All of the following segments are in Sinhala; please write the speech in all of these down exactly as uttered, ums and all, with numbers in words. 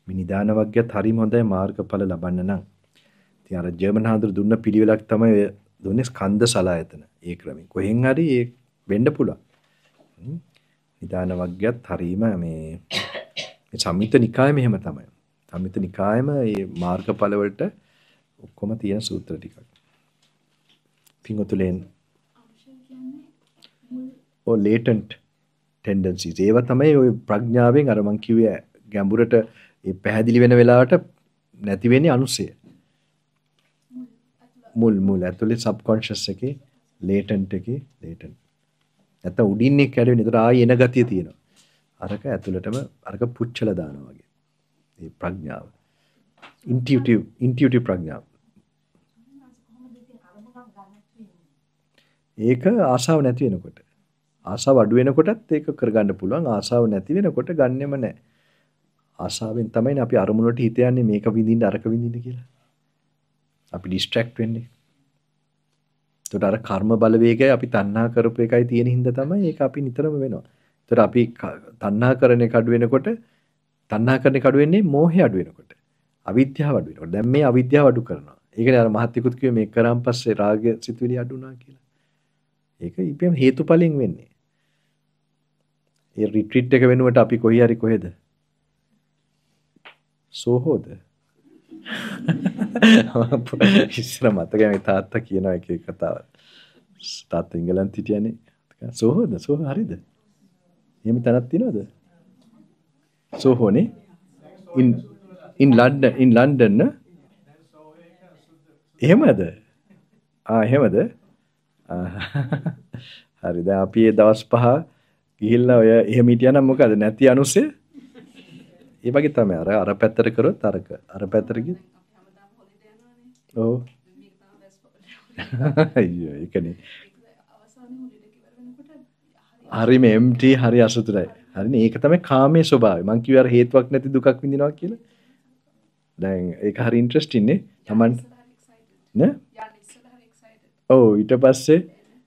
මේ නිදාන වර්ගයත් හරිම හොඳයි මාර්ගඵල ලබන්න නම්. ඉතින් අර ජර්මන් හාමුදුරු දුන්න පිළිවෙලක් තමයි ඔය දුන්නේ ස්කන්ධ සලායතන. ඒ ක්‍රමෙ. කොහෙන් හරි ඒ වෙන්න පුළුවන්. නිදාන වර්ගයත් හරීම මේ මේ සම්මිත නිකායෙම එහෙම තමයි. සම්මිත නිකායෙම මේ මාර්ගඵල වලට ඔක්කොම තියෙන සූත්‍ර ටිකක්. පින්වතුලෙන් ඔය latent tendencies ඒවා තමයි ඔය ප්‍රඥාවෙන් අර මං කිව්වේ ගැඹුරට ඒ පැහැදිලි වෙන වෙලාවට නැති වෙන්නේ අනුසය. මුල් මුල් ඇතුලේ subconscious එකේ latent එකේ latent. නැත්නම් උඩින් එක් කැඩෙන. ඒතර ආයෙ එන ගතිය තියෙනවා. අරක ඇතුළටම අරක පුච්චලා දානවා වගේ. මේ ප්‍රඥාව. intuitive intuitive ප්‍රඥාව. ඒක ආසාව නැති වෙනකොට. ආසාව අඩු වෙනකොටත් ඒක කරගන්න පුළුවන්. ආසාව නැති වෙනකොට ගන්නෙම නැහැ. ආසාවෙන් තමයි අපි අරමුණට හිත යන්නේ මේක විඳින්න අරක විඳින්න කියලා. අපි distract වෙන්නේ. ඒකට අර කර්ම බලවේගය අපි තණ්හා කරපු එකයි තියෙන හින්දා තමයි ඒක අපි නිතරම වෙනවා. ඒතර අපි තණ්හා කරන එක අඩු වෙනකොට තණ්හා කරන එක අඩු වෙන්නේ මෝහය අඩු වෙනකොට. අවිද්‍යාව අඩු වෙනකොට. දැන් මේ අවිද්‍යාව අඩු කරනවා. ඒකනේ අර මහත්ිකුත් කිව්වේ මේක කරාන් පස්සේ රාග සිතුවිලි අඩු වුණා කියලා. ඒක ඉපෙම හේතුඵලෙන් වෙන්නේ. ඒ රිට්‍රීට් එක වෙනුවට අපි කොහේ හරි කොහෙද? සෝහෝද? ඉස්සර මතකයි මේ තාත්තා කියන එක කතාවක්. තාත්තා ඉංගලන්ත හිටියනේ. සෝහෝද? සෝහ හරිද? එහෙම තැනක් තියනවද? සෝහෝනේ? in in London in London න? එහෙමද? ආ එහෙමද? හරි දැන් අපි ඒ දවස් පහ ගිහිල්ලා ඔය එහෙම හිටියනම් මොකද නැති අනුසය? ඒ වගේ තමයි අර අර පැත්තට කරොත් අරක අර පැත්තට ගිය. ඔව්. අයියෝ ඒකනේ. හරිම empty හරි අසතුටයි. හරිනේ ඒක තමයි කාමයේ ස්වභාවය. මං කිව්වේ අර හේතුවක් නැති දුකක් විඳිනවා කියලා. දැන් ඒක හරි ඉන්ටරෙස්ටිං නේ. Taman නේ? ඔව් ඊට පස්සේ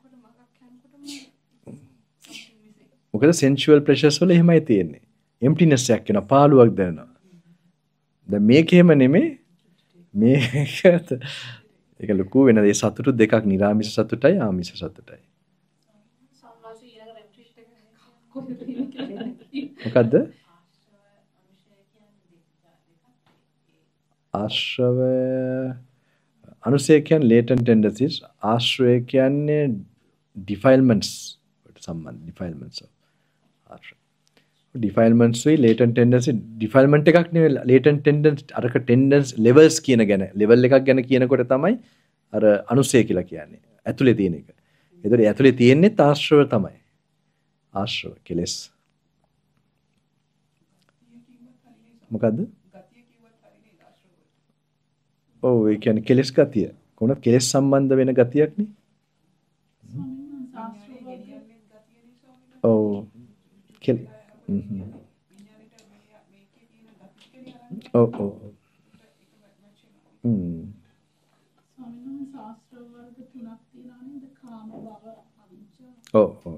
මොකද sensual pleasures වල එහෙමයි තියෙන්නේ. emptiness එකක් වෙනවා පාළුවක් දැනෙනවා. දැන් මේක එහෙම නෙමෙයි. මේක ඒක ලොකු වෙන දේ සතුටු දෙකක් නිරාමිෂ සතුටයි ආමිෂ සතුටයි. මොකද්ද? ආශ්‍රව අනුසය කියන්නේ latent tendencies ආශ්‍රය කියන්නේ defilements වලට සම්බන්ධ defilements ආශ්‍රය defilements වේ latent tendency defilement එකක් නෙවෙයි latent tendency අරක tendency levels කියන ගැන level එකක් ගැන කියනකොට තමයි අර අනුසය කියලා කියන්නේ ඇතුලේ තියෙන එක. ඒතකොට ඇතුලේ තියෙන්නේ ආශ්‍රව තමයි. ආශ්‍රව කෙලස්. මොකද්ද? ඔව් ඒ කියන්නේ කෙලස් ගතිය. කොහොමද කෙලස් සම්බන්ධ වෙන ගතියක් නේ? ඔව් කෙල හ්ම් ඔව් ඔව් හ්ම් ස්වාමීන් ශාස්ත්‍ර වර්ග තුනක් තියෙනවා නේද? කාම භව අවිජ්ජා. ඔව් ඔව්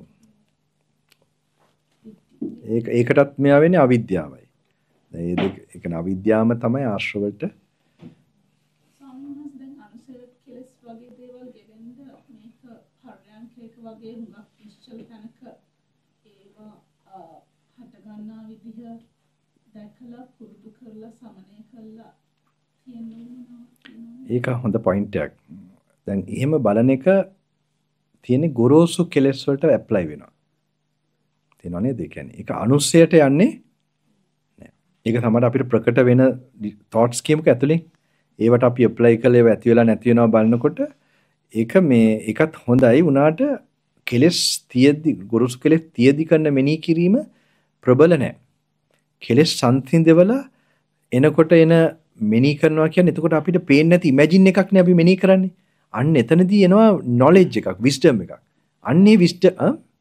ඒක ඒකටත් මෙයා වෙන්නේ අවිද්‍යාවයි. දැන් මේ දෙක ඒ කියන්නේ අවිද්‍යාවම තමයි ආශ්‍රවයට ස්වාමීන් දැන් අනුසය කෙලස් වගේ දේවල් ගෙවෙන්න මේක පර්යංකයක වගේ හුඟක් නිශ්චල තැනක ඒවා හට ගන්නා විදිහ දැකලා පුරුදු කරලා සමනය කරලා තියෙනවා. ඒක හොඳ පොයින්ට් එකක්. දැන් එහෙම බලන එක තියෙන්නේ ගොරෝසු කෙලස් වලට ඇප්ලයි වෙනවා. තේනව නේද? ඒ කියන්නේ ඒක අනුස්සයට යන්නේ නෑ. ඒක තමයි අපිට ප්‍රකට වෙන thoughts කියමුක ඇතුලෙන්. ඒවට අපි apply කළේ ඒව ඇති වෙලා නැති වෙනවා බලනකොට ඒක මේ එකත් හොඳයි වුණාට කෙලස් තියද්දි ගොරෝසු කෙලස් තියද්දි කරන මෙනෙහි කිරීම ප්‍රබල නෑ. කෙලස් සංසිඳවලා එනකොට එන මෙනෙහි කරනවා කියන්නේ එතකොට අපිට පේන්නේ නැති ඉමේජින් එකක් නේ අපි මෙනෙහි කරන්නේ. අන්න එතනදී එනවා knowledge එකක්, wisdom එකක්. අන්නේ wisdom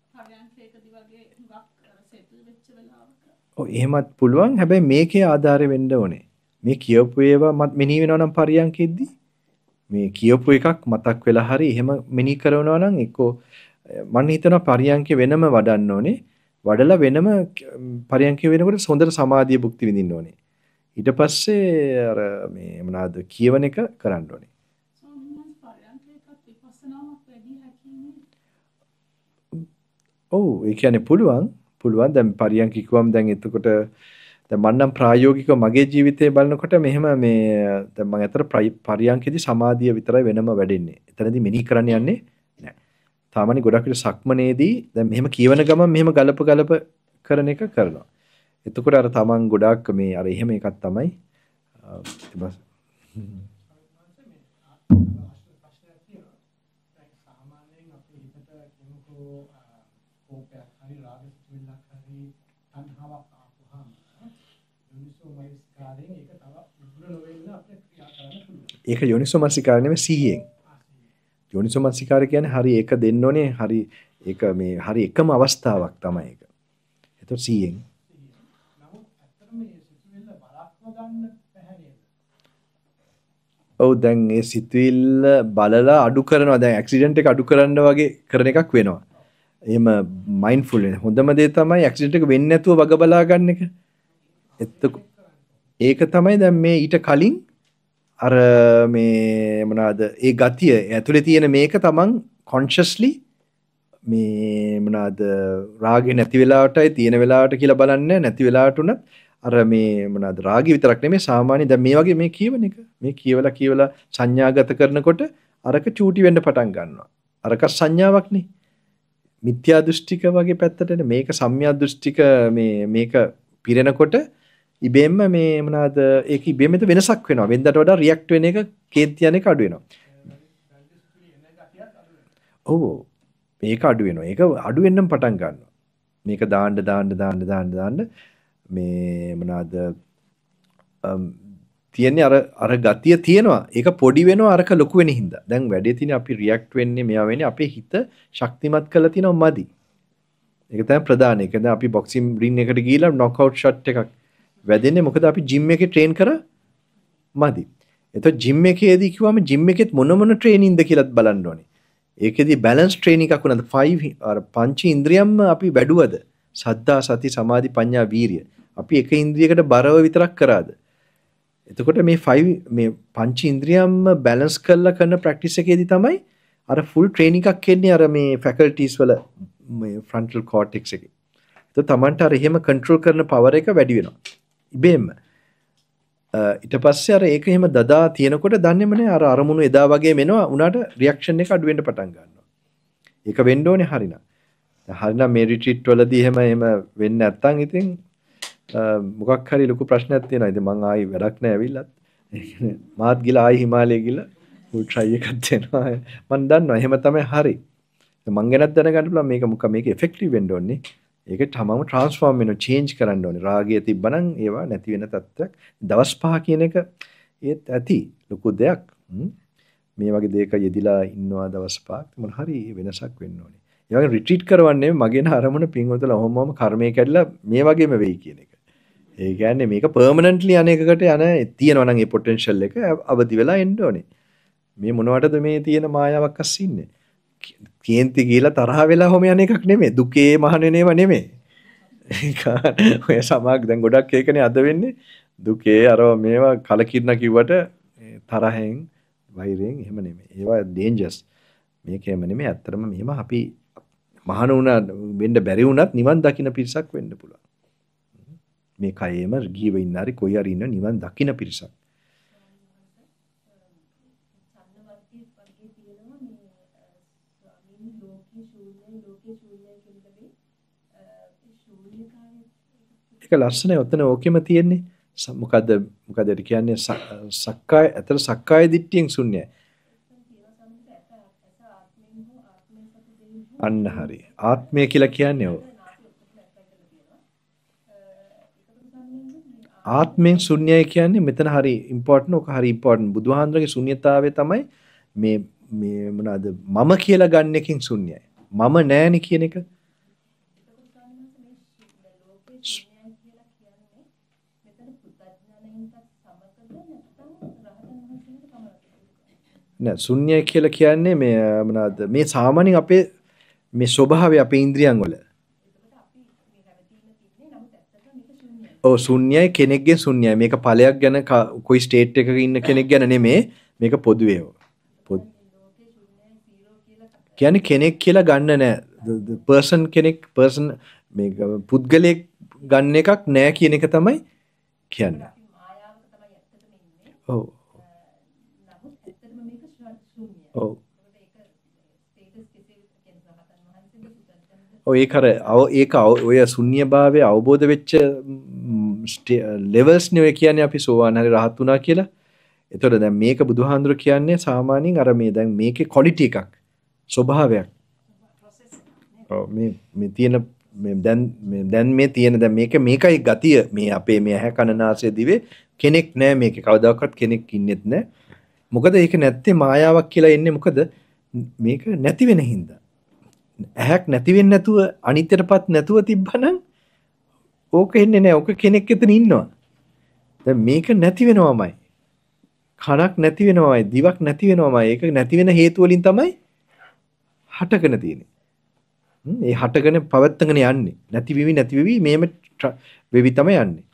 ඔව් එහෙමත් පුළුවන්. හැබැයි මේකේ ආධාරය වෙන්න ඕනේ. මේ කියවපු ඒවා මත් මෙනෙහි වෙනවා නම් පරියන්කෙද්දි මේ කියවපු එකක් මතක් වෙලා හරි එහෙම මෙනෙහි කරනවා නම් එක්කෝ මම හිතනවා පරියන්කේ වෙනම වඩන්න ඕනේ. වඩලා වෙනම පරියන්කේ වෙනකොට හොඳට සමාධිය භුක්ති විඳින්න ඕනේ. ඊට පස්සේ අර මේ මොනවාද කියවන එක කරන්න ඕනේ. ස්වාමීන් වහන්සේ පරයන්කේකත් විපස්සනාවක් වැඩි හැකිනේ. ඔව් ඒ කියන්නේ පුළුවන් පුළුවන් දැන් පරියන්ක කිව්වම දැන් එතකොට දැන් මම නම් ප්‍රායෝගිකව මගේ ජීවිතේ බලනකොට මෙහෙම මේ දැන් මම අතර පරියන්කේදී සමාධිය විතරයි වෙනම වැඩෙන්නේ. එතනදී මෙනෙහි කරන්න යන්නේ නැහැ. තාමනි ගොඩක් විට සක්මනේදී දැන් මෙහෙම කියවන ගමන් මෙහෙම ගලප ගලප කරන එක කරනවා. එතකොට අර තමන් ගොඩාක් මේ අර එහෙම එකක් තමයි බස් ඒක යෝනිසෝමනසිකාරය නෙමෙයි සිහියෙන්. යෝනිසෝමනසිකාරය කියන්නේ හරි ඒක දෙන්න ඕනේ හරි ඒක මේ හරි එකම අවස්ථාවක් තමයි ඒක. එතකොට සිහියෙන් ඔව් දැන් ඒ සිතුවිල්ල බලලා අඩු කරනවා දැන් ඇක්සිඩන්ට් එක අඩු කරන්න වගේ කරන එකක් වෙනවා. එහෙම මයින්ඩ්ෆුල් වෙන. හොඳම දේ තමයි ඇක්සිඩන්ට් එක වෙන්නේ නැතුව වග බලා ගන්න එක. එතකොට ඒක තමයි දැන් මේ ඊට කලින් අර මේ මොනවාද ඒ ගතිය ඇතුලේ තියෙන මේක තමන් කොන්ෂස්ලි මේ මොනවාද රාගේ නැති වෙලාවටයි තියෙන වෙලාවට කියලා බලන්නේ නැති වෙලාවට උනත් අර මේ මොනවාද රාගය විතරක් නෙමෙයි සාමාන්‍ය දැන් මේ වගේ මේ කියවන එක මේ කියවලා කියවලා සංඥාගත කරනකොට අරක චූටි වෙන්න පටන් ගන්නවා අරක සංඥාවක් නේ මිත්‍යා දෘෂ්ටික වගේ පැත්තට මේක සම්‍යක් දෘෂ්ටික මේ මේක පිරෙනකොට ඉබේම මේ මොනවාද ඒක ඉබේම වෙනසක් වෙනවා වෙනදට වඩා රියැක්ට් වෙන එක කේන්ති යන එක අඩු වෙනවා ඔව් මේක අඩු වෙනවා ඒක අඩු වෙන්නම පටන් ගන්නවා මේක දාන්න දාන්න දාන්න දාන්න දාන්න මේ මොනවාද තියන්නේ අර අර ගතිය තියෙනවා ඒක පොඩි වෙනවා අරක ලොකු වෙන හින්දා දැන් වැඩේ තියෙන්නේ අපි රියැක්ට් වෙන්නේ මෙයා වෙන්නේ අපේ හිත ශක්තිමත් කරලා තියෙනවා මදි ඒක තමයි ප්‍රධාන එක දැන් අපි බොක්සින් රින් එකට ගිහිලා නොක් අවුට් ෂොට් එකක් වැදෙන්නේ මොකද අපි ජිම් එකේ ට්‍රේන් කර මදි එතකොට ජිම් එකේදී කිව්වම ජිම් එකෙත් මොන මොන ට්‍රේනින්ද කියලාත් බලන්න ඕනේ ඒකෙදී බැලන්ස් ට්‍රේනින් එකක් වුණාද පහ අර පංච ඉන්ද්‍රියම්ම අපි වැඩුවද සද්ධා සති සමාධි ප්‍රඥා වීරිය අපි එක ඉන්ද්‍රියකට බරව විතරක් කරාද එතකොට මේ පහ මේ පංච ඉන්ද්‍රියම්ම බැලන්ස් කරලා කරන ප්‍රැක්ටිස් එකේදී තමයි අර ෆුල් ට්‍රේනින් එකක් එන්නේ අර මේ ෆැකල්ටිස් වල මේ ෆ්‍රන්ටල් කෝටෙක්ස් එකේ එතකොට Tamanට අර එහෙම කන්ට්‍රෝල් කරන පවර් එක වැඩි වෙනවා ඉබේම ඊට පස්සේ අර ඒක එහෙම දදා තියෙනකොට දන්නේම නෑ අර අරමුණු එදා වගේම එනවා උනාට රියැක්ෂන් එක අඩු වෙන්න පටන් ගන්නවා. ඒක වෙන්න ඕනේ හරිනම්. හරිනම් මේ රිට්‍රීට් වලදී එහෙම එහෙම වෙන්නේ නැත්නම් ඉතින් මොකක් හරි ලොකු ප්‍රශ්නයක් තියෙනවා. ඉතින් මං ආයි වැඩක් නෑ ඇවිල්ලත්. මාත් ගිහලා ආයි හිමාලය ගිහලා ෆුල් ට්‍රයි එකක් දෙනවා. මං දන්නවා එහෙම තමයි හරි. මං ගැනත් දැනගන්න පුළුවන් මේක මොකක් මේක ඉෆෙක්ටිව් වෙන්න ඕනේ. ඒකට තමම ට්‍රාන්ස්ෆෝම් වෙන චේන්ජ් කරන්න ඕනේ. රාගය තිබ්බනම් ඒවා නැති වෙන තත්ත්වයක්. දවස් පහ කියන එක ඒත් ඇති ලොකු දෙයක්. මේ වගේ දෙයක යෙදිලා ඉන්නවා දවස් පහක් මොන හරි වෙනසක් වෙන්න ඕනේ. ඒ වගේ රිට්‍රීට් කරවන්නේ මගේ අරමුණ පින්වතුල ඔහොමම කර්මය කැඩලා මේ වගේම වෙයි කියන එක. ඒ කියන්නේ මේක පර්මනන්ට්ලි අනේකකට යන තියෙනවා නම් ඒ පොටෙන්ෂල් එක අවදි වෙලා එන්න ඕනේ. මේ මොනවටද මේ තියෙන මායාවක් අස්සේ ඉන්නේ? කේන්ති ගිහලා තරහ වෙලා හොම යන එකක් නෙමෙයි දුකේ මහණෙනේව නෙමෙයි ඔය සමාග දැන් ගොඩක් ඒකනේ අද වෙන්නේ දුකේ අර මේවා කලකිරන කිව්වට තරහෙන් වෛරයෙන් එහෙම නෙමෙයි ඒවා ඩේන්ජර්ස් මේකේම නෙමෙයි ඇත්තටම මෙහෙම අපි මහණ වුණා වෙන්න බැරි වුණත් නිවන් දකින්න පිරිසක් වෙන්න පුළුවන් මේ කයෙම ගීව ඉන්න හරි කොයි හරි ඉන්න නිවන් දකින්න පිරිසක් ඒක ලස්සනයි ඔතන ඕකෙම තියෙන්නේ මොකද්ද මොකද ඒ කියන්නේ සක්කාය අතර සක්කාය දිට්ඨියෙන් ශුන්‍යයි අන්න හරි ආත්මය කියලා කියන්නේ ඔව් ආත්මයෙන් ශුන්‍යයි කියන්නේ මෙතන හරි ඉම්පෝටන්ට් ඔක හරි ඉම්පෝටන්ට් බුදුහාඳුරගේ ශුන්‍යතාවය තමයි මේ මේ මොනවාද මම කියලා ගන්න එකෙන් ශුන්‍යයි මම නෑනේ කියන එක නෑ ශුන්‍යයි කියලා කියන්නේ මේ මොනවාද මේ සාමාන්‍යයෙන් අපේ මේ ස්වභාවය අපේ ඉන්ද්‍රියන් වල ඔව් ශුන්‍යයි කෙනෙක්ගේ ශුන්‍යයි. මේක ඵලයක් ගැන કોઈ ස්ටේට් එකක ඉන්න කෙනෙක් ගැන නෙමෙයි. මේක පොදුවේ. පොදු කියන්නේ කෙනෙක් කියලා ගන්න නෑ. පර්සන් කෙනෙක් පර්සන් මේක පුද්ගලයෙක් ගන්න එකක් නෑ කියන එක තමයි කියන්නේ. ඔව්. ඔව්. ඔය ඒක අර ඒක ඔය ශුන්‍යභාවය අවබෝධ වෙච්ච ලෙවල්ස් නේ ඔය කියන්නේ අපි සෝවාන් හරි රහත් වුණා කියලා. එතකොට දැන් මේක බුදුහාඳුර කියන්නේ සාමාන්‍යයෙන් අර මේ දැන් මේකේ ක්වොලිටි එකක් ස්වභාවයක්. ඔව් මේ මේ තියෙන මේ දැන් මේ දැන් මේ තියෙන දැන් මේක මේකයි ගතිය මේ අපේ මේ ඇහැ කන නාසය දිවේ කෙනෙක් නෑ මේකේ කවදාකවත් කෙනෙක් ඉන්නෙත් නෑ. මොකද ඒක නැත්තේ මායාවක් කියලා එන්නේ මොකද මේක නැති වෙන හින්දා. ඇහැක් නැති වෙන්නේ නැතුව අනිත්‍යටපත් නැතුව තිබ්බනම් ඕක එන්නේ නැහැ. ඕක කෙනෙක් එතන ඉන්නවා. දැන් මේක නැති වෙනවමයි. කනක් නැති වෙනවමයි, දිවක් නැති වෙනවමයි. ඒක නැති වෙන හේතු වලින් තමයි හටගෙන තියෙන්නේ. ඒ හටගෙන පවත්තගෙන යන්නේ. නැති වෙවි නැති වෙවි මේම වෙවි තමයි යන්නේ.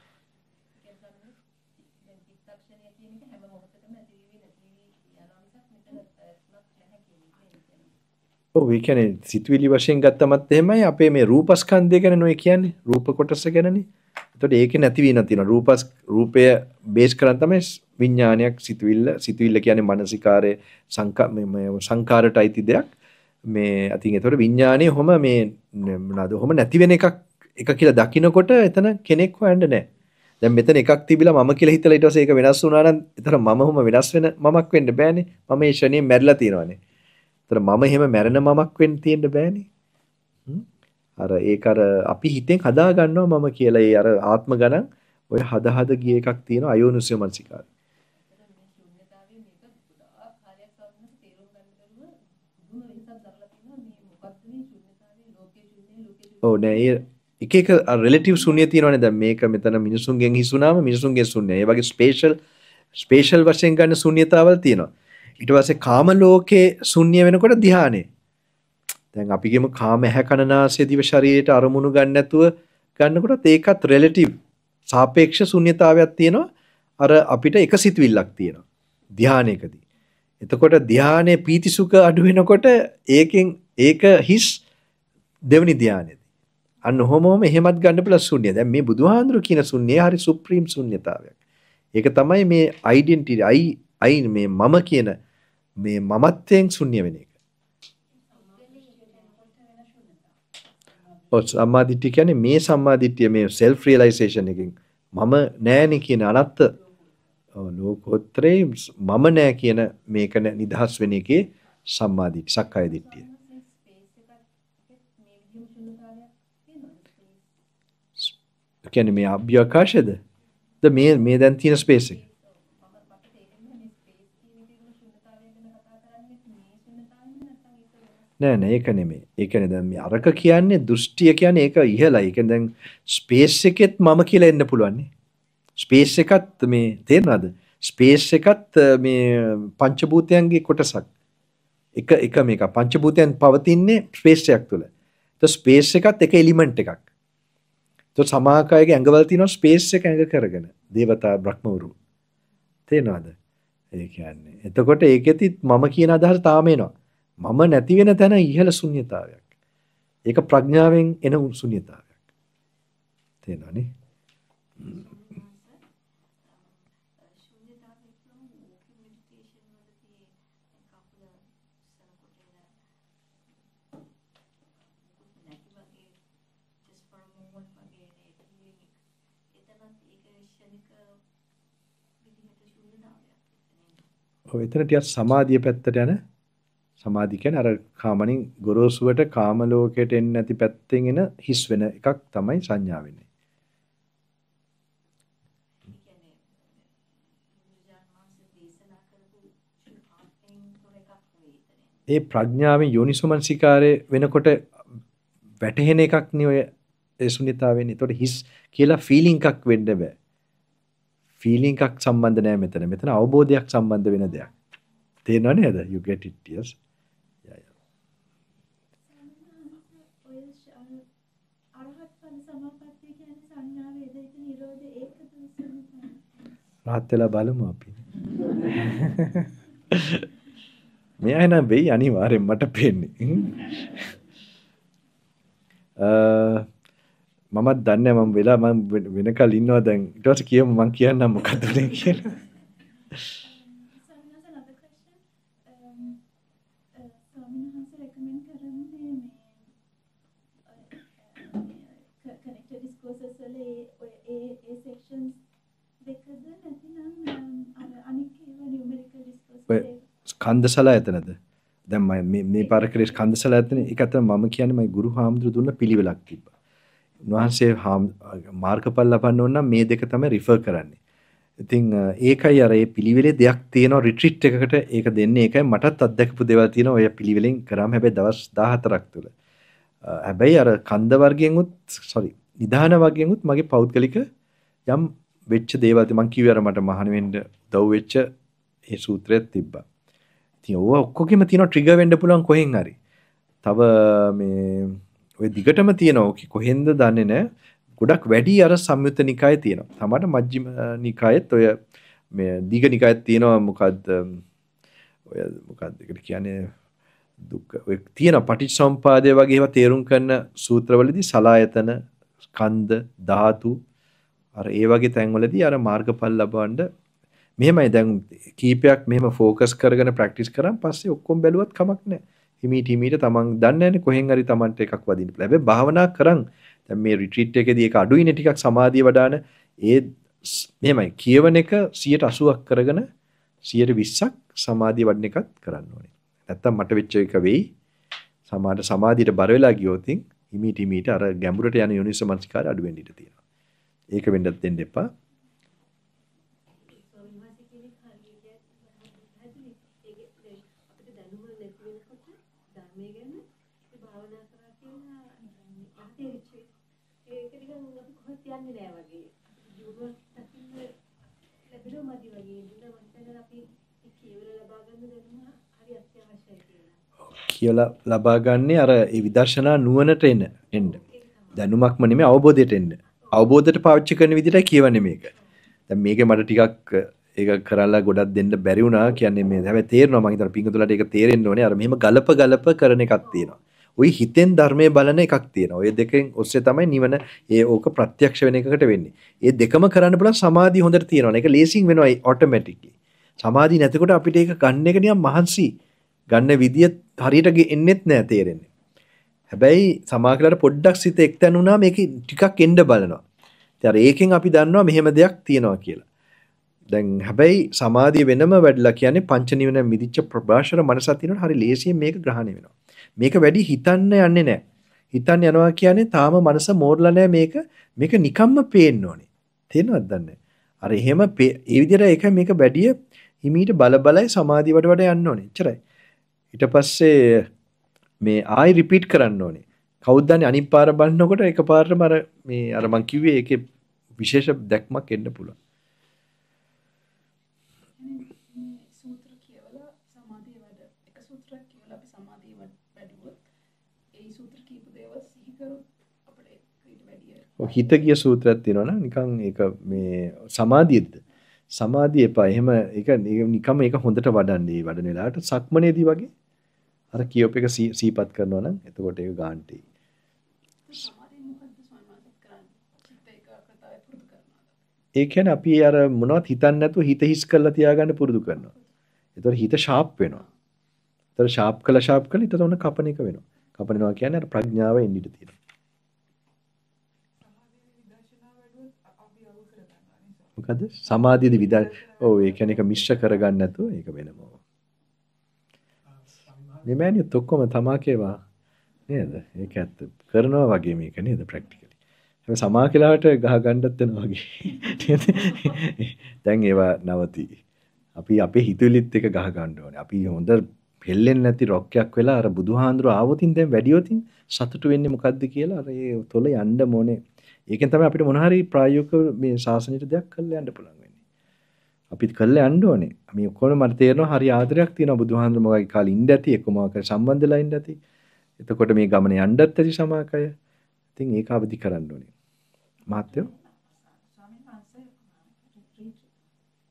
ඔව් ඒ කියන්නේ සිතුවිලි වශයෙන් ගත්තමත් එහෙමයි අපේ මේ රූපස්කන්ධය ගැන නෝ කියන්නේ රූප කොටස ගැනනේ. එතකොට ඒකේ නැති වෙන තියෙනවා. රූපස් රූපය බේස් කරන් තමයි විඥානයක් සිතුවිල්ල සිතුවිල්ල කියන්නේ මානසිකාරයේ සංකා මේ සංකාරට අයිති දෙයක්. මේ අතින් එතකොට විඥානයේ ඔහම මේ මොනවාද ඔහම නැති වෙන එකක් එක කියලා දකින්නකොට එතන කෙනෙක් හොයන්න නැහැ. දැන් මෙතන එකක් තිබිලා මම කියලා හිතලා ඊට පස්සේ ඒක වෙනස් වුණා නම් එතන මම ඔහම වෙනස් වෙන මමක් වෙන්න බෑනේ. මම මේ ෂණියෙන් මැරිලා තියෙනවානේ. ඒතර මම එහෙම මැරෙන මමක් වෙන්න තියෙන්න බෑනේ. අර ඒක අර අපි හිතෙන් හදා ගන්නවා මම කියලා ඒ අර ආත්ම ගණන් ඔය හද හද ගිය එකක් තියෙනවා අයෝනිසය මනසිකාරය. ඔව් නෑ එක එක රිලටිව් ශුන්‍ය තියෙනවානේ දැන් මේක මෙතන මිනිසුන්ගෙන් හිසුනාම මිනිසුන්ගේ ශුන්‍ය. ඒ වගේ ස්පේෂල් ස්පේෂල් වශයෙන් ගන්න ශුන්‍යතාවල් තියෙනවා. ඊට පස්සේ කාම ලෝකේ ශුන්‍ය වෙනකොට ධානය. දැන් අපි කියමු කාම ඇහැ කන නාසය දිව ශරීරයට අරමුණු ගන්න නැතුව ගන්නකොට ඒකත් රිලටිව් සාපේක්ෂ ශුන්‍යතාවයක් තියෙනවා. අර අපිට එක සිතුවිල්ලක් තියෙනවා. ධානයකදී. එතකොට ධානයේ පීතිසුඛ අඩු වෙනකොට ඒකෙන් ඒක හිස් දෙවෙනි ධානයේදී. අන්න ඔහොමම එහෙමත් ගන්න පුළුවන් ශුන්‍ය. දැන් මේ බුදුහාඳුරු කියන ශුන්‍යය හරි සුප්‍රීම් ශුන්‍යතාවයක්. ඒක තමයි මේ ඩෙන්ටිටි අයි අයි මේ මම කියන මේ මමත්වයෙන් ශුන්‍ය වෙන එක. ඔව් සම්මාදිට්ඨිය කියන්නේ මේ සම්මාදිට්ඨිය මේ self realization එකකින් මම නෑනේ කියන අනත්ත ලෝකෝත්තරේ මම නෑ කියන මේක නිදහස් වෙන එකේ සම්මාදිට්ඨිය සක්කාය දිට්ඨිය. කියන්නේ මේ අභ්‍යවකාශයද? ද මේ මේ දැන් තියෙන ස්පේස් එක. නෑ නෑ ඒක නෙමෙයි. ඒ කියන්නේ දැන් මේ අරක කියන්නේ දෘෂ්ටිය කියන්නේ ඒක ඉහළයි. ඒ කියන්නේ දැන් ස්පේස් එකෙත් මම කියලා එන්න පුළුවන් නේ. ස්පේස් එකත් මේ තේරෙනවද? ස්පේස් එකත් මේ පංචභූතයන්ගේ කොටසක්. එක එක මේක පංචභූතයන් පවතින්නේ ස්පේස් එකක් තුළ. ඒත් ස්පේස් එකත් එක එලිමන්ට් එකක්. ඒත් සමාකායගේ ඇඟවල තියෙනවා ස්පේස් එක ඇඟ කරගෙන. දේවතා බ්‍රහ්මවරු. තේරෙනවද? ඒ කියන්නේ. එතකොට ඒකෙතිත් මම කියන අදහස තාම එනවා. මම නැති වෙන තැන ඉහළ ශුන්‍යතාවයක්. ඒක ප්‍රඥාවෙන් එන ශුන්‍යතාවයක්. තේරෙනවනේ? ඔය එතන ටිකක් සමාධිය පැත්තට යන සමාධි කියන්නේ අර කාමණින් ගොරෝසුවට කාම ලෝකයට එන්නේ නැති පැත්තෙන් එන හිස් වෙන එකක් තමයි සංඥා වෙන්නේ. ඒ ප්‍රඥාවෙන් යෝනිසෝමනසිකාරය වෙනකොට වැටහෙන එකක් නේ ඔය ඒ ශුන්‍යතාවෙන්නේ. ඒතකොට හිස් කියලා ෆීලිං එකක් වෙන්න බෑ. ෆීලිං එකක් සම්බන්ධ නෑ මෙතන. මෙතන අවබෝධයක් සම්බන්ධ වෙන දෙයක්. තේරෙනව නේද? You get it, yes. අරහත් ඵල සමාපත්තිය කියන්නේ සංඥා වේදිත නිරෝධය රහත් වෙලා බලමු අපි. මේ අය නම් වෙයි අනිවාර්යෙන් මට පේන්නේ. මමත් දන්නේ මම වෙලා මම වෙනකල් ඉන්නවා දැන් ඊට පස්සේ කියමු මම කියන්නම් මොකද උනේ කියලා. කන්දසලා එතනද? දැන් මම මේ මේ පාර කරේ කන්දසලා එතන ඒක අතන මම කියන්නේ මගේ ගුරු හාමුදුරු දුන්න පිළිවෙලක් තිබ්බා. උන්වහන්සේ මාර්ගඵල ලබන්න ඕන නම් මේ දෙක තමයි රිෆර් කරන්නේ. ඉතින් ඒකයි අර ඒ පිළිවෙලේ දෙයක් තියෙනවා රිට්‍රීට් එකකට ඒක දෙන්නේ ඒකයි මටත් අත්දැකපු දේවල් තියෙනවා ඔය පිළිවෙලෙන් කරාම හැබැයි දවස් දාහතරක් තුල. හැබැයි අර කන්ද වර්ගයෙන් උත් සෝරි නිදාන වර්ගයෙන් උත් මගේ පෞද්ගලික යම් වෙච්ච දේවල් මම කිව්වේ අර මට මහාන වෙන්න උදව් වෙච්ච ඒ සූත්‍රයක් තිබ්බා. ඉතින් ඕව ඔක්කොගෙම තියෙනවා ට්‍රිගර් වෙන්න පුළුවන් කොහෙන් හරි. තව මේ ඔය දිගටම තියෙනවා කොහෙන්ද දන්නේ නැහැ. ගොඩක් වැඩි අර සංයුත්ත නිකායේ තියෙනවා. තමයි මජ්ක්‍ධිම නිකායෙත් ඔය මේ දීඝ නිකායෙත් තියෙනවා මොකද්ද ඔය මොකද්ද ඒකට කියන්නේ දුක්ඛ ඔය තියෙන පටිච්චසමුපාදය වගේ ඒවා තේරුම් කරන සූත්‍රවලදී සලායතන ස්කන්ධ ධාතු අර ඒ වගේ තැන්වලදී අර මාර්ගඵල ලබවන්න මෙහෙමයි දැන් කීපයක් මෙහෙම ફોකස් කරගෙන ප්‍රැක්ටිස් කරන් පස්සේ ඔක්කොම බැලුවත් කමක් නැහැ. හිමීට හිමීට තමන් දන්නේ නැනේ කොහෙන් හරි තමන්ට එකක් වදින්න පුළුවන්. හැබැයි භාවනා කරන් දැන් මේ රිට්‍රීට් එකේදී ඒක අඩුයිනේ ටිකක් සමාධිය වඩාන ඒ මෙහෙමයි කියවන එක සියයට අසූවක් කරගෙන සියයට විස්සක් සමාධිය වඩන එකත් කරන්න ඕනේ. නැත්තම් මට වෙච්ච එක වෙයි. සමාඩ සමාධියට බර වෙලා ගියොත් හිමීට හිමීට අර ගැඹුරට යන යෝනිසෝ මනසිකාරය අඩු වෙන්න ඉඩ තියෙනවා. ඒක වෙන්නත් දෙන්න එපා. කියලා ලබා ගන්න අර ඒ විදර්ශනා නුවණට එන්න එන්න. දැනුමක්ම නෙමෙයි අවබෝධයට එන්න. අවබෝධයට පාවිච්චි කරන විදිහටයි කියවන්නේ මේක. දැන් මේකේ මට ටිකක් ඒක කරලා ගොඩක් දෙන්න බැරි වුණා කියන්නේ මේ හැබැයි තේරෙනවා මම හිතන පිංගුතුලට ඒක තේරෙන්න ඕනේ. අර මෙහෙම ගලප ගලප කරන එකක් තියෙනවා. ওই හිතෙන් ධර්මයේ බලන එකක් තියෙනවා. ඔය දෙකෙන් ඔස්සේ තමයි නිවන ඒ ඕක ප්‍රත්‍යක්ෂ වෙන එකකට වෙන්නේ. ඒ දෙකම කරන්න පුළුවන් සමාධිය හොඳට තියෙනවා. ඒක ලේසියෙන් වෙනවා ඔටෝමැටික්ලි. සමාධිය නැතිකොට අපිට ඒක ගන්න එක නිකන් මහන්සි. ගන්න විදිය හරියට එන්නෙත් නෑ තේරෙන්නේ. හැබැයි සමාකලට පොඩ්ඩක් සිත එක්තැන් වුණා මේක ටිකක් එන්න බලනවා. ඉතින් අර ඒකෙන් අපි දන්නවා මෙහෙම දෙයක් තියෙනවා කියලා. දැන් හැබැයි සමාධිය වෙනම වැඩිලා කියන්නේ පංච නිවන මිදිච්ච ප්‍රභාෂර මනසක් තියෙනකොට හරි ලේසියෙන් මේක ග්‍රහණය වෙනවා. මේක වැඩි හිතන්න යන්නේ නැහැ. හිතන්න යනවා කියන්නේ තාම මනස මෝරලා නැහැ මේක මේක නිකම්ම පේන්න ඕනේ. තේරෙනවද දන්නේ? අර එහෙම ඒ විදිහට ඒක මේක වැඩි හිමීට බල බලයි සමාධිය වඩ වඩ යන්න ඕනේ. එච්චරයි. ඊට පස්සේ මේ ආයි රිපීට් කරන්න ඕනේ. කවුද දන්නේ අනිත් පාර බලනකොට එකපාරටම අර මේ අර මං කිව්වේ ඒකේ විශේෂ දැක්මක් එන්න පුළුවන්. සූත්‍ර කියවලා සමාධිය වැඩ එක සූත්‍රයක් කියවලා අපි සමාධිය වැඩුවොත් ඒ සූත්‍ර කියපු දේවල් සිහි කරොත් අපිට ඊට වැඩිය ඔය හිත ගිය සූත්‍රයක් තියෙනවා නම් නිකන් ඒක මේ සමාධියද සමාධිය එපා. එහෙම ඒක නිකම් ඒක හොඳට වඩන්නේ වඩන වෙලාවට සක්මනේදී වගේ අර කියොප් එක සීපත් කරනවා නම් එතකොට ඒක ගාන්ටි. සමාධිය මොකද්ද සමාධිය කරන්නේ? චිත්ත ඒකාග්‍රතාවය පුරුදු කරනවා. ඒ කියන්නේ අපි අර මොනවද හිතන්නේ නැතුව හිත හිස් කරලා තියාගන්න පුරුදු කරනවා. එතකොට හිත ෂාප් වෙනවා. එතකොට ෂාප් කළා ෂාප් කළා ඊට උන කපන එක වෙනවා. කපනවා කියන්නේ අර ප්‍රඥාව එන්න ඉඩ තියෙනවා. මොකද සමාධියදී විදා ඔව් ඒ කියන්නේ ඒක මිශ්‍ර කරගන්න නැතුව ඒක වෙනම. මේ මෑනියුත් ඔක්කොම තමාකේවා නේද? ඒක ඇත්ත කරනවා වගේ මේක නේද ප්‍රැක්ටිකලි. හැබැයි සමා කියලාට ගහ ගන්නත් වෙනවා වගේ. දැන් ඒවා නවති. අපි අපේ හිතුවිලිත් එක ගහ ගන්න ඕනේ. අපි හොඳ හෙල්ලෙන්නේ නැති රොක්කයක් වෙලා අර බුදුහාඳුර ආවොතින් දැන් වැඩියොතින් සතුටු වෙන්නේ මොකද්ද කියලා අර ඒ තොල යන්න ඕනේ. ඒකෙන් තමයි අපිට මොන හරි ප්‍රායෝගික මේ ශාසනයට දෙයක් කරලා යන්න පුළුවන් වෙන්නේ. අපිත් කරලා යන්න ඕනේ. මේ ඔක්කොම මට තේරෙනවා හරි ආදරයක් තියෙනවා බුදුහාඳුර මොකයි කාලේ ඉන්න ඇති එක්ක මොකක් හරි සම්බන්ධලා ඉන්න ඇති. එතකොට මේ ගමන යන්නත් ඇති සමාකය. ඉතින් ඒක අවදි කරන්න ඕනේ. මහත්තයෝ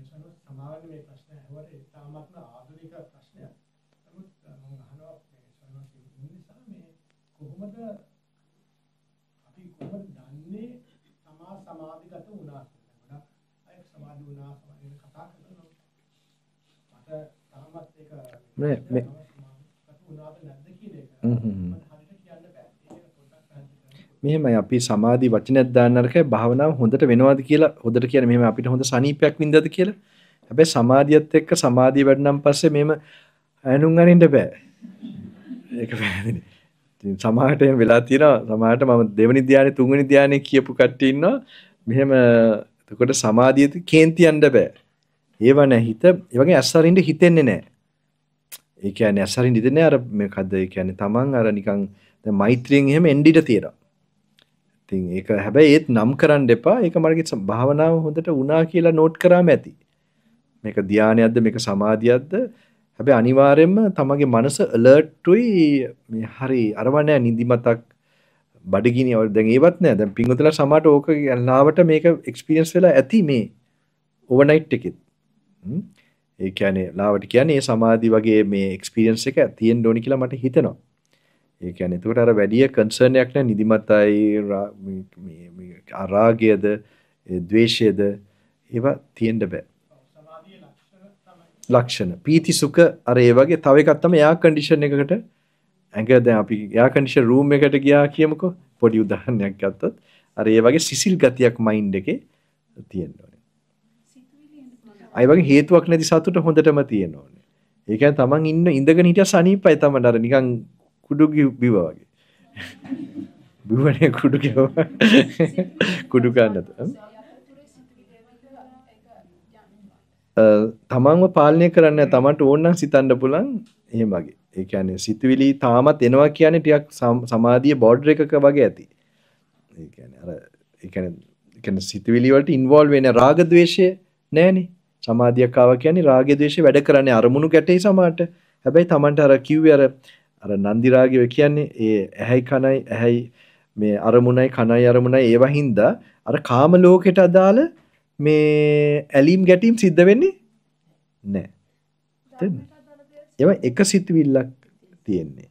සමාවෙන්න මේ ප්‍රශ්න ඇහුවට ඒ තාමත්ම ආධුනික ප්‍රශ්නයක්. නමුත් මම අහනවා මේ සමහර නිසා මේ කොහොමද අපි කොහොමද දන්නේ තමා සමාධිගත වුණා කියලා. ගොඩක් අය සමාධි වුණා සමාධි කතා කරනවා. මට තාමත් ඒක මේ මේ වුණාද නැද්ද කියන එක හ්ම් හ්ම් මට හරියට කියන්න බෑ. ඒක පොඩ්ඩක් පැහැදිලි කරන්න. මෙහෙමයි අපි සමාධි වචනයක් දාන්න අරකයි භාවනාව හොඳට වෙනවද කියලා හොඳට කියන්නේ මෙහෙම අපිට හොඳ සනීපයක් වින්දද කියලා. හැබැයි සමාධියත් එක්ක සමාධිය වැඩනම් පස්සේ මෙහෙම ඇනුම් අරින්න බෑ. ඒක පැහැදිලි. ඉතින් සමහරට එහෙම වෙලා තියෙනවා. සමහරට මම දෙවෙනි ධානයේ තුන්වෙනි ධානයේ කියපු කට්ටිය ඉන්නවා. මෙහෙම එතකොට සමාධියට කේන්ති යන්න බෑ. ඒව නැ හිත ඒ වගේ ඇස්සරින්න හිතෙන්නේ නැහැ. ඒ කියන්නේ ඇස්සරින්න හිතෙන්නේ අර මේකද ඒ කියන්නේ තමන් අර නිකන් දැන් මෛත්‍රියෙන් එහෙම එන්ඩිට තියෙනවා. ඉතින් ඒක හැබැයි ඒත් නම් කරන්න එපා. ඒක මගේ භාවනාව හොඳට වුණා කියලා නෝට් කරාම ඇති. මේක ධානයක්ද මේක සමාධියක්ද? හැබැයි අනිවාර්යයෙන්ම තමගේ මනස ඇලර්ට්ුයි මේ හරි අරව නැහැ නිදිමතක් බඩගිනි දැන් ඒවත් නැහැ. දැන් පින්වතුන්ලා සමහරට ඕක ලාවට මේක එක්ස්පීරියන්ස් වෙලා ඇති මේ ඕවර්නයිට් එකෙත්. ඒ කියන්නේ ලාවට කියන්නේ මේ සමාධි වගේ මේ එක්ස්පීරියන්ස් එක තියෙන්න ඕනි කියලා මට හිතෙනවා. ඒ කියන්නේ එතකොට අර වැඩි කන්සර්න් එකක් නැහැ නිදිමතයි මේ මේ රාගයද ද්වේෂයද ඒවා තියෙන්න බෑ. සමාධියේ ලක්ෂණ තමයි ලක්ෂණ පීති සුඛ අර ඒ වගේ තව එකක් තමයි එයා කන්ඩිෂන් එකකට ඇඟ දැන් අපි එයා කන්ඩිෂන් රූම් එකට ගියා කියමුකෝ පොඩි උදාහරණයක් ගත්තොත් අර ඒ වගේ සිසිල් ගතියක් මයින්ඩ් එකේ තියෙන්න ඕනේ. අය වගේ හේතුවක් නැති සතුට හොඳටම තියෙන්න ඕනේ. ඒ කියන්නේ තමන් ඉන්න ඉඳගෙන හිටිය සනීපයි තමයි අර නිකන් කුඩු බිව වගේ. බිවනේ කුඩු කියව. කුඩු ගන්නද? තමන්ව පාලනය කරන්න තමන්ට ඕන නම් සිතන්න පුළුවන් එහෙම වගේ. ඒ කියන්නේ සිතුවිලි තාමත් එනවා කියන්නේ ටිකක් සමාධියේ බෝඩර් එකක වගේ ඇති. ඒ කියන්නේ අර ඒ කියන්නේ ඒ කියන්නේ සිතුවිලි වලට ඉන්වෝල්ව් වෙන රාග ద్వේෂය නැහනේ. සමාධියක් ආවා කියන්නේ රාගය ద్వේෂය වැඩ කරන්නේ අරමුණු ගැටේ සමාට. හැබැයි තමන්ට අර කිව්වේ අර අර නන්දි රාගය කියන්නේ ඒ ඇහැයි කනයි ඇහැයි මේ අරමුණයි කනයි අරමුණයි ඒවා හින්දා අර කාම ලෝකෙට අදාළ මේ ඇලීම් ගැටීම් සිද්ධ වෙන්නේ නැහැ. තේරෙනවද? ඒවා එක සිතුවිල්ලක් තියෙන්නේ.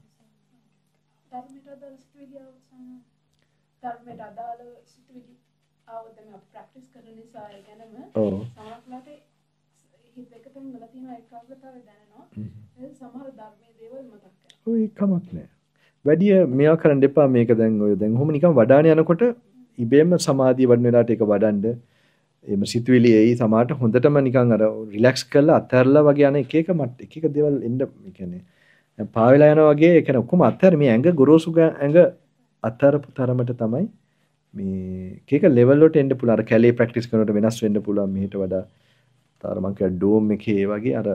ධර්මයට අදාළ සිතුවිලි අවසන් ධර්මයට අදාළ සිතුවිලි ආවොත් දැන් අපි ප්‍රැක්ටිස් කරන නිසා ඒ ගැනම ඔව්. සමහරවිට හිත එක තැන වල තියෙන ඒකාග්‍රතාවය දැනෙනවා. ඒ සමහර ධර්මයේ දේවල් මතක් කරනවා. ඔය කමක් නැහැ. වැඩි මේවා කරන්න එපා මේක දැන් ඔය දැන් ඔහොම නිකන් වඩාන යනකොට ඉබේම සමාධිය වඩන වෙලාවට ඒක වඩන්න එම සිතුවිලි එයි සමහරට හොඳටම නිකන් අර රිලැක්ස් කරලා අත්හැරලා වගේ යන එක එක මට එක එක දේවල් එන්න ඒ කියන්නේ දැන් පාවෙලා යනවා වගේ ඒ කියන්නේ ඔක්කොම අත්හැර මේ ඇඟ ගොරෝසු ඇඟ අත්හැරපු තරමට තමයි මේ එක එක ලෙවල් වලට එන්න පුළුවන් අර කැලේ ප්‍රැක්ටිස් කරනකොට වෙනස් වෙන්න පුළුවන් මෙහෙට වඩා තර මං කියන ඩෝම් එකේ වගේ අර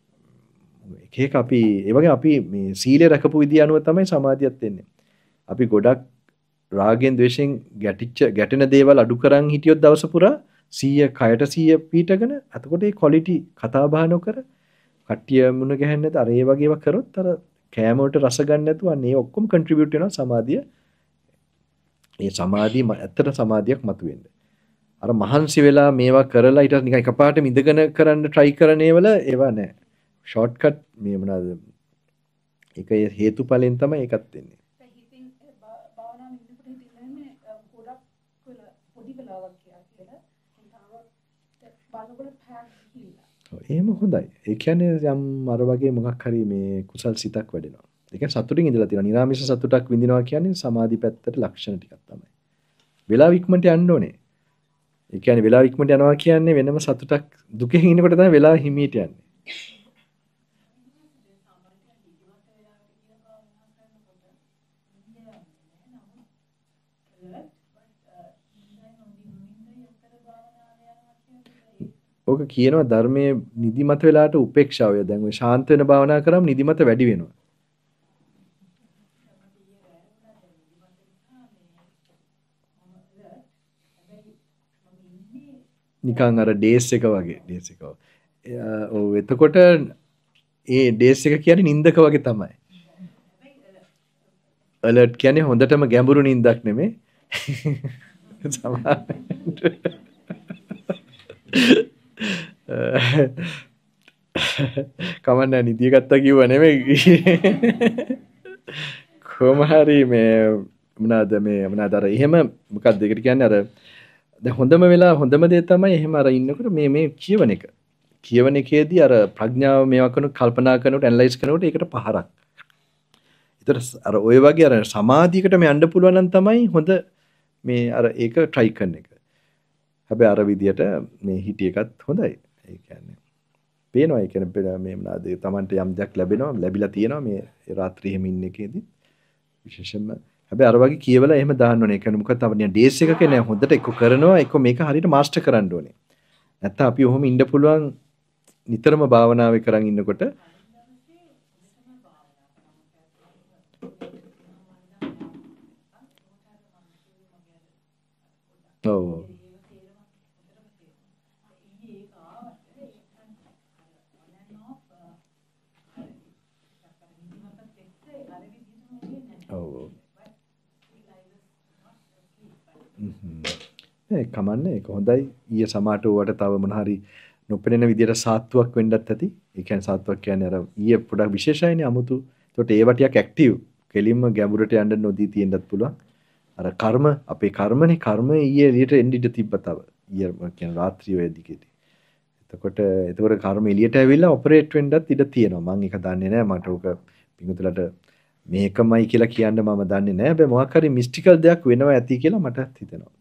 එක එක අපි ඒ වගේ අපි මේ සීලය රැකපු විදිය අනුව තමයි සමාධියත් එන්නේ. අපි ගොඩක් රාගෙන් ද්වේෂෙන් ගැටිච්ච ගැටෙන දේවල් අඩු කරන් හිටියොත් දවස පුරා සීය කයට සීය පීටගෙන එතකොට ඒ ක්වොලිටි කතා බහ නොකර කට්ටිය මුණ ගැහෙන්නේ නැත අර ඒ වගේ ඒවා කරොත් අර කෑම වලට රස ගන්න නැතුව අනේ ඔක්කොම කන්ට්‍රිබියුට් වෙනවා සමාධිය. ඒ සමාධිය ඇත්තට සමාධියක් මතුවෙන්නේ. අර මහන්සි වෙලා මේවා කරලා ඊට නිකන් එකපාරට මිදගෙන කරන්න try කරන ඒවල ඒවා නැහැ. ෂෝට්කට් මේ මොනවාද? ඒක හේතුඵලෙන් තමයි ඒකත් වෙන්නේ. දැන් හිතින් භාවනාව ඉන්නකොට හිතින්නේ ගොඩක් පොඩි වෙලාවක් කියලා කියලා. තාම බලනකොට පැයක් ගිහිල්ලා. එහෙම හොඳයි. ඒ කියන්නේ යම් අර වගේ මොකක් හරි මේ කුසල් සිතක් වැඩෙනවා. ඒ කියන්නේ සතුටින් ඉඳලා තියෙනවා. නිරාමිෂ සතුටක් විඳිනවා කියන්නේ සමාධි පැත්තට ලක්ෂණ ටිකක් තමයි. වෙලාව ඉක්මනට යන්න ඕනේ. ඒ කියන්නේ වෙලාව ඉක්මනට යනවා කියන්නේ වෙනම සතුටක් දුකෙන් ඉන්නකොට තමයි වෙලාව හිමීට යන්නේ. ඕක කියනවා ධර්මයේ නිදිමත වෙලාට උපේක්ෂාවය. දැන් ඔය ශාන්ත වෙන භාවනා කරාම නිදිමත වැඩි වෙනවා. නිකන් අර ඩේස් එක වගේ ඩේස් එක. ඔව් එතකොට ඒ ඩේස් එක කියන්නේ නින්දක වගේ තමයි. alert කියන්නේ හොඳටම ගැඹුරු නින්දක් නෙමෙයි. කමන්න නිදිය ගත්තා කිව්ව නෙමෙයි. කොහොම හරි මේ මොනවාද මේ මොනවාද අර එහෙම මොකක්ද ඒකට කියන්නේ අර දැන් හොඳම වෙලා හොඳම දේ තමයි එහෙම අර ඉන්නකොට මේ මේ කියවන එක. කියවන එකේදී අර ප්‍රඥාව මේවා කරන කල්පනා කරනකොට ඇනලයිස් කරනකොට ඒකට පහරක්. ඒතර අර ඔය වගේ අර සමාධියකට මේ යන්න පුළුවන් නම් තමයි හොඳ මේ අර ඒක try කරන එක. හැබැයි අර විදියට මේ හිටි එකත් හොඳයි. ඒ කියන්නේ පේනවා ඒ කියන්නේ මේ මොනවාද තමන්ට යම් දෙයක් ලැබෙනවා ලැබිලා තියෙනවා මේ රාත්‍රියේ හිම ඉන්න එකේදී විශේෂයෙන්ම හැබැයි අර වගේ කියවලා එහෙම දාන්න ඕනේ. ඒ කියන්නේ මොකද තව ඩේස් එකක නෑ හොඳට එක්ක කරනවා එක්ක මේක හරියට මාස්ටර් කරන්න ඕනේ. නැත්නම් අපි ඔහොම ඉන්න පුළුවන් නිතරම භාවනාවේ කරන් ඉන්නකොට ඔව් ඒ කමන්නේ ඒක හොඳයි ඊයේ සමාට උවට තව මොන හරි නොපෙනෙන විදියට සාත්තුවක් වෙන්නත් ඇති. ඒ කියන්නේ සාත්තුවක් කියන්නේ අර ඊයේ පොඩක් විශේෂයිනේ 아무තු. ඒකට ඒවා ටිකක් ඇක්ටිව්. කෙලින්ම ගැඹුරට යන්න නොදී තියෙන්නත් පුළුවන්. අර කර්ම අපේ කර්මනේ කර්ම ඊයේ එළියට එන්න ඉඩ තිබ්බා තව. ඊයේ කියන්නේ රාත්‍රිය වේදිකේදී. එතකොට එතකොට කර්ම එළියට ඇවිල්ලා ඔපරේට් වෙන්නත් ඉඩ තියෙනවා. මම ඒක දන්නේ නැහැ මට උක පිඟුතුලට මේකමයි කියලා කියන්න මම දන්නේ නැහැ. හැබැයි මොකක් හරි මිස්ටිකල් දෙයක් වෙනවා ඇති කියලා මට හිතෙනවා.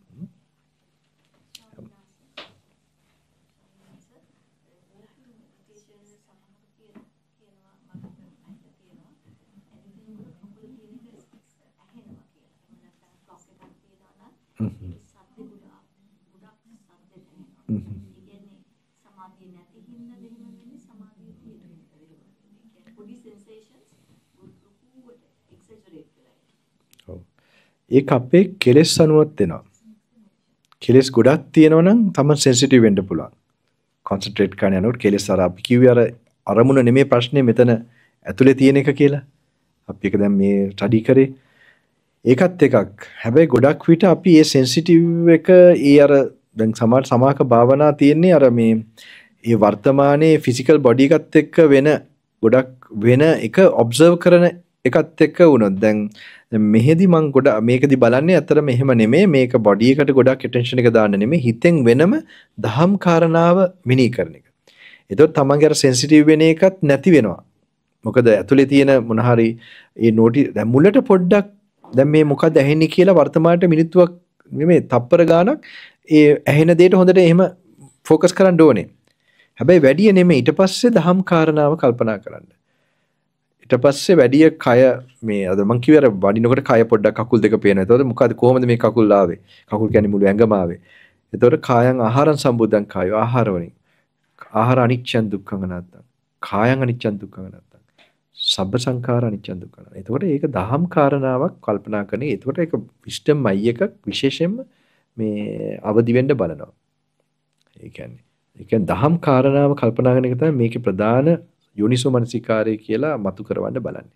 ඒක අපේ කෙලෙස් අනුවත් වෙනවා. කෙලෙස් ගොඩක් තියෙනවා නම් තමයි සෙන්සිටිව් වෙන්න පුළුවන්. කොන්සන්ට්‍රේට් කරන්න යනකොට කෙලෙස් අර අපි කිව්වේ අර අරමුණ නෙමෙයි ප්‍රශ්නේ මෙතන ඇතුලේ තියෙන එක කියලා. අපි ඒක දැන් මේ ස්ටඩි කරේ. ඒකත් එකක්. හැබැයි ගොඩක් විට අපි මේ සෙන්සිටිව් එක ඒ අර දැන් සමාජ සමාක භාවනා තියෙන්නේ අර මේ ඒ වර්තමානයේ ෆිසිකල් බොඩි එකත් එක්ක වෙන ගොඩක් වෙන එක ඔබ්සර්ව් කරන එකත් එක්ක වුණොත් දැන් මෙහෙදි මං ගොඩ මේකදි බලන්නේ අතරම එහෙම නෙමෙයි මේක බොඩි එකට ගොඩක් ඇටෙන්ෂන් එක දාන්න නෙමෙයි හිතෙන් වෙනම දහම් කාරණාව මිනී කරන එක. ඒතකොට තමන්ගේ අර සෙන්සිටිව් වෙන එකත් නැති වෙනවා. මොකද ඇතුලේ තියෙන මොන හරි ඒ නෝටි දැන් මුලට පොඩ්ඩක් දැන් මේ මොකක්ද ඇහෙන්නේ කියලා වර්තමානට මිනිත්තුවක් නෙමෙයි තප්පර ගානක් ඒ ඇහෙන දෙයට හොඳට එහෙම ફોකස් කරන්න ඕනේ. හැබැයි වැඩි නෙමෙයි ඊට පස්සේ දහම් කාරණාව කල්පනා කරන්න. ඊට පස්සේ වැඩි කය මේ අද මං කිව්වේ අර වඩිනකොට කය පොඩ්ඩක් කකුල් දෙක පේනවා. එතකොට මොකද කොහොමද මේ කකුල් ආවේ? කකුල් කියන්නේ මුළු ඇඟම ආවේ. එතකොට කායං ආහාරං සම්බුද්ධං කායෝ ආහාර වලින්. ආහාර අනිච්චං දුක්ඛං අනාත්තං. කායං අනිච්චං දුක්ඛං අනාත්තං. සබ්බ සංඛාර අනිච්චං දුක්ඛං. එතකොට ඒක දහම් කාරණාවක් කල්පනා කරන. එතකොට ඒක විස්ඩම් අයි එකක් විශේෂයෙන්ම මේ අවදි වෙන්න බලනවා. ඒ කියන්නේ ඒ කියන්නේ දහම් කාරණාව කල්පනා කරන එක තමයි මේකේ ප්‍රධාන යෝනිසෝ මනසිකාරය කියලා මතු කරවන්න බලන්නේ.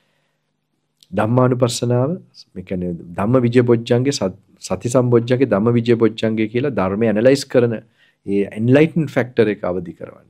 ධම්මානුපස්සනාව මේ කියන්නේ ධම්ම විජය බොජ්ජංගේ සති සම්බොජ්ජංගේ ධම්ම විජය බොජ්ජංගේ කියලා ධර්මය ඇනලයිස් කරන ඒ එන්ලයිටන් ෆැක්ටර් එක අවදි කරවන්න.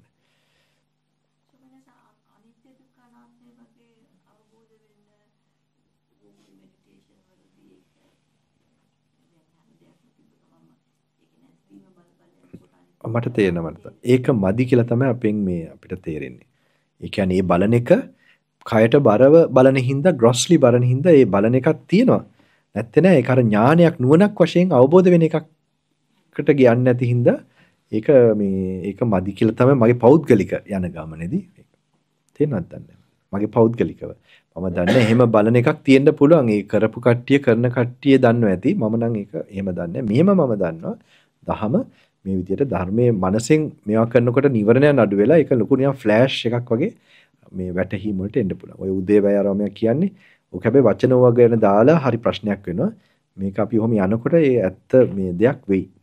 මට තේරෙනවා මට. ඒක මදි කියලා තමයි අපෙන් මේ අපිට තේරෙන්නේ. ඒ කියන්නේ මේ බලන එක කයට බරව බලන හින්දා ග්‍රොස්ලි බලන හින්දා ඒ බලන එකක් තියෙනවා. නැත්තේ නෑ ඒක අර ඥානයක් නුවණක් වශයෙන් අවබෝධ වෙන එකකට ගියන්නේ නැති හින්දා ඒක මේ ඒක මදි කියලා තමයි මගේ පෞද්ගලික යන ගමනේදී තේරෙනවද දන්නේ. මගේ පෞද්ගලිකව මම දන්නේ එහෙම බලන එකක් තියෙන්න පුළුවන්. ඒ කරපු කට්ටිය කරන කට්ටිය දන්නවා ඇති. මම නම් ඒක එහෙම දන්නේ. මෙහෙම මම දන්නවා. දහම මේ විදිහට ධර්මයේ මනසෙන් මේවා කරනකොට නිවරණයන් අඩු වෙලා ඒක ලොකු නිකන් ෆ්ලෑෂ් එකක් වගේ මේ වැටහීම වලට එන්න පුළුවන්. ඔය උදේවැය ආරාමයක් කියන්නේ ඔක හැබැයි වචන වගේන දාලා හරි ප්‍රශ්නයක් වෙනවා. මේක අපි ඔහොම යනකොට ඒ ඇත්ත මේ දෙයක් වෙයි.